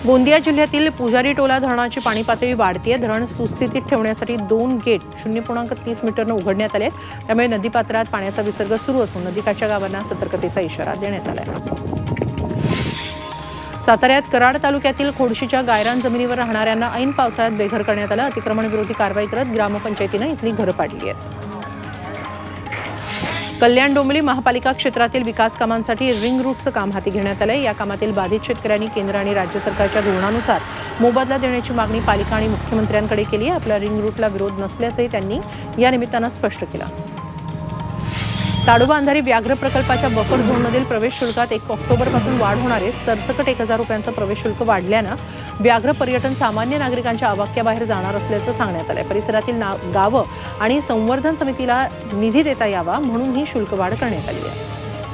गोंदिया जिल्ह्यातील पुजारी टोला धरणाची पाणी पातळी वाढतीये। धरण सुस्थितीत ठेवण्यासाठी 2 गेट 0.30 मीटरने उघडण्यात आले। त्यामुळे नदीपात्रात पाण्याचा विसर्ग सुरू असून नदीकाठच्या गावांना सतर्कतेचा इशारा देण्यात आला आहे। साताऱ्यात कराड तालुक्यातील खोडशीच्या गायरान जमिनीवर राहणाऱ्यांना ऐन पावसाळ्यात बेघर करण्यात आलं। अतिक्रमण विरोधी कारवाई करत ग्रामपंचायतीने इथली घरं पाडली आहेत। कल्याण डोंबिवली महापालिका क्षेत्रातील विकास कामांसाठी रिंग रूटचं काम हाती घेण्यात आलंय। या कामातील बाधित शेतकऱ्यांनी केंद्र आणि राज्य सरकारच्या धोरणानुसार मोबदला देण्याची मागणी पालिका आणि मुख्यमंत्र्यांकडे केली आहे। आपल्या रिंग रूटला विरोध नसल्याचंही त्यांनी या निमित्तानं स्पष्ट केलं। ताडोबा अंधारी व्याघ्र प्रकल्पाच्या बफर झोनमधील प्रवेश शुल्कात 1 ऑक्टोबरपासून वाढ होणार आहे। सरसकट 1000 रुपयांचं प्रवेश शुल्क वाढल्यानं व्याघ्र पर्यटन सामान्य नागरिकांच्या आवाक्याबाहेर जाणार असल्याचं सांगण्यात आलंय। परिसरातील गावं आणि संवर्धन समितीला निधी देता यावा म्हणून ही शुल्क वाढ करण्यात आली आहे।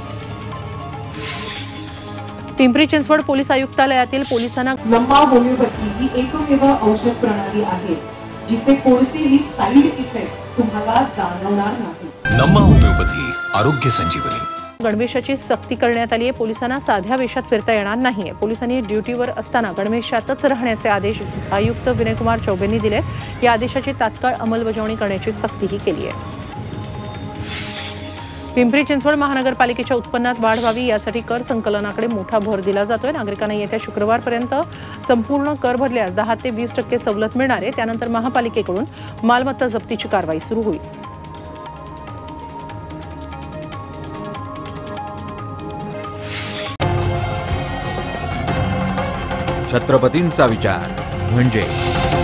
पिंपरी चिंचवड पोलीस आयुक्तालयातील पोलिसांना लंबा होमिओपॅथी ही एकमेव औषध प्रणाली आहे जिचे कोणतेही साइड इफेक्ट्स तुम्हाला जाणवणार नाही। नम्मा होमिओपॅथी आरोग्य संजीवनी। गणवेशाची सक्ती करण्यात आली आहे। पोलिसांना साध्या वेशात फिरता येणार नाहीये। पोलिसांनी ड्युटीवर असताना गणवेशातच राहण्याचे आदेश आयुक्त विनयकुमार चौबेंनी दिले। या आदेशाची तात्काळ अंमलबजावणी करण्याची सक्तीही केली आहे। पिंपरी चिंचवड महानगरपालिकेच्या उत्पन्नात वाढ व्हावी यासाठी कर संकलनाकडे मोठा भर दिला जातोय। नागरिकांना येत्या शुक्रवारपर्यंत संपूर्ण कर भरल्यास 10 ते 20% सवलत मिळणार आहे। त्यानंतर महापालिकेकडून मालमत्ता जप्तीची कारवाई सुरू होईल। छत्रपतींचा विचार म्हणजे